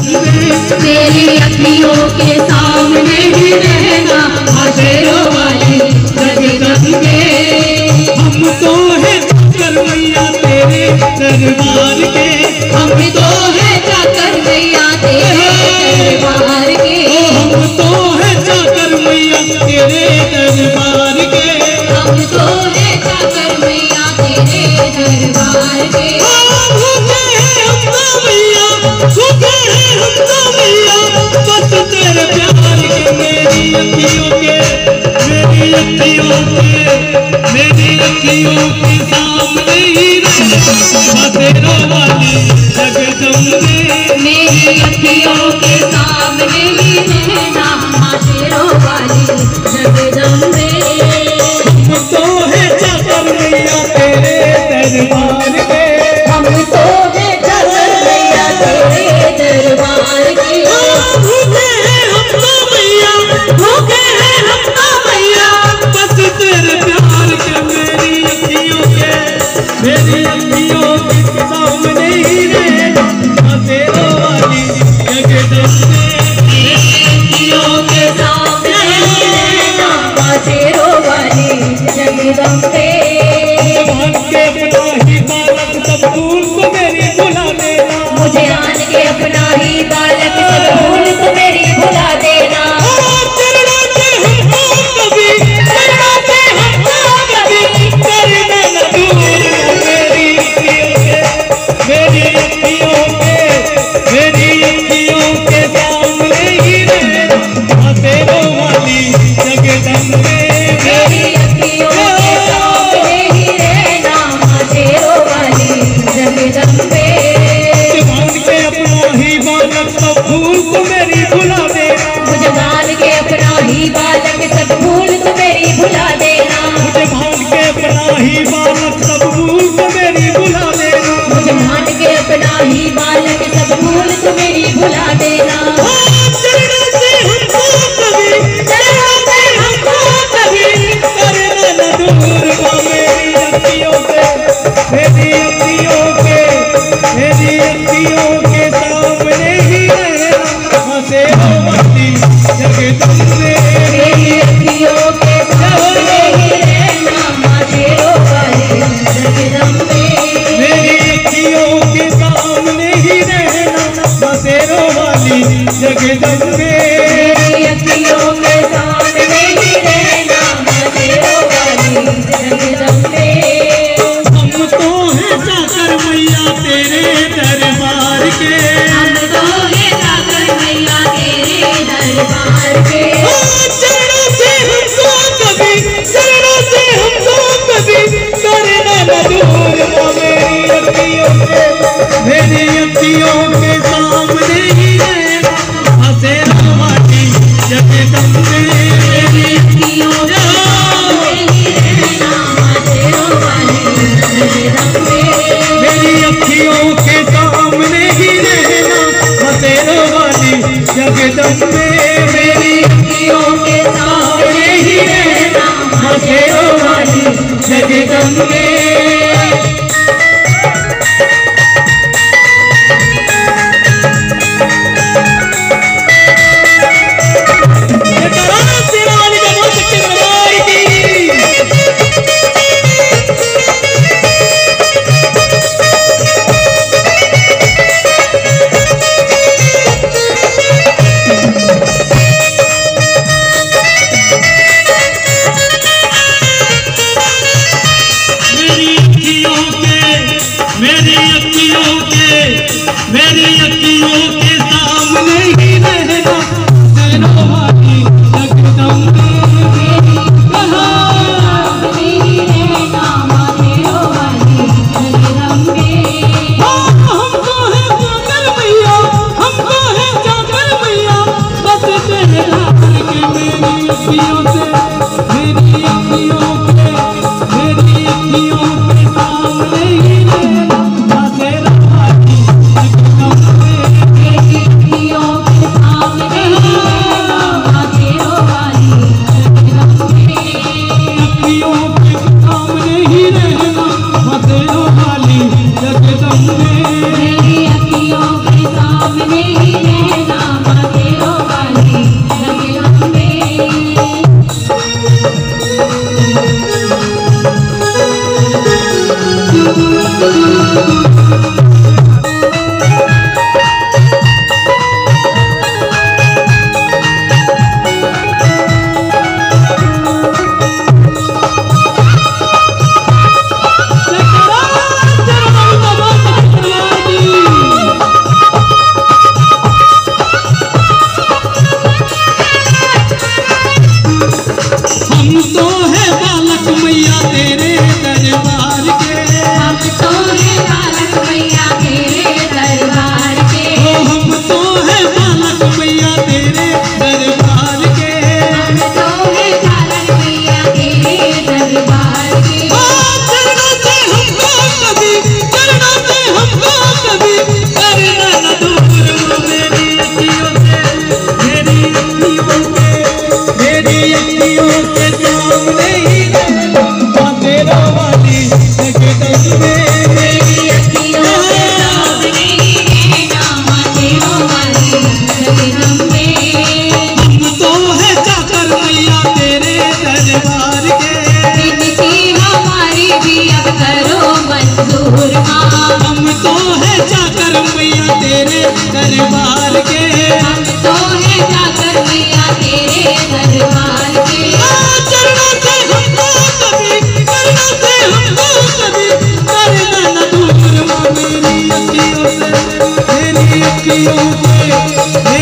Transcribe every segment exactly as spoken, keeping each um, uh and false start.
तेरी अखियों के सामने ही रहना शेरों वाली जगदम्बे। हम तो है चाकर मैया तेरे दरबार के, हम तो है चाकर मैया तेरे दरबार के, हम तो है चाकर मैया तेरे दरबार के, हम तो है चाकर मैया तेरे दरबार के। भूखे हैं हम तो मैया, भूखे हैं हम तो मैया, बस तेरे प्यार के। मेरी अखियों के, मेरी अखियों के, मेरी अखियों के सामने ही रहना शेरों वाली जगदम्बे। मेरी अखियों के सामने ही रहना शेरों वाली जगदम्बे। हम तो है चाकर मैया तेरे दरबार के, हम तो है चाकर मैया तेरे दरबार के। भूखे हैं हम तो मैया, भूखे हैं हम तो मैया, बस तेरे प्यार के। मेरी अखियों के, मेरी अखियों के सामने ही रहना शेरों वाली जगदम्बे। अखियों के सामने ही रहना शेरों वाली जगदम्बे। मान के अपना ही बालक सब फूल को मेरी भुला देना, मुझे आन के अपना ही बालक सब भूल तो मेरी भुला देना। चरणों से हमको कभी, चरणों से हमको कभी करना न दूर। मेरी अखियों के, मेरी अखियों के, मेरी अखियों के सामने ही रहना शेरों वाली जगदम्बे। मेरी अखियों के सामने ही रहना शेरों वाली जगदम्बे। मान के अपना ही बालक सब फूल को मेरी भुला देना, मुझे मान के अपना ही बालक सब भूल तो मेरी भुला देना। मुझे मान के अपना ही बालक सब फूल को मेरी भुला देना। मुझे मान के अपना ही बालक सब भूल तो मेरी भुला देना। चरणों से हमको कभी, चरणों से हमको कभी करना न दूर। मेरी अखियों के, मेरी अखियों के, मेरी अखियों के सामने ही रहना शेरों वाली जगदम्बे। मेरी अखियों के सामने ही रहना शेरों वाली जगदम्बे। मेरी अखियों के सामने ही रहना शेरों वाली जगदम्बे। मेरी अखियों के सामने ही रहना शेरों वाली जगदम्बे। हम तो है चाकर मैया तेरे दरबार के, हम तो है चाकर मैया तेरे दरबार के। चरणों से हमको कभी, चरणों से हमको कभी करना न दूर। मेरी अखियों के, मेरी अखियों के सामने ही रहना शेरों वाली जगदम्बे। मेरी अखियों के सामने ही रहना शेरों वाली जगदम्बे। मेरी अखियों के सामने ही रहना शेरों वाली जगदम्बे। मेरी अखियों के सामने ही रहना शेरों वाली जगदम्बे। ये कराना शेरों वाली का बोल सकते दरबार की।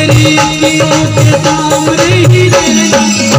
मेरी अखियों के सामने ही रहना।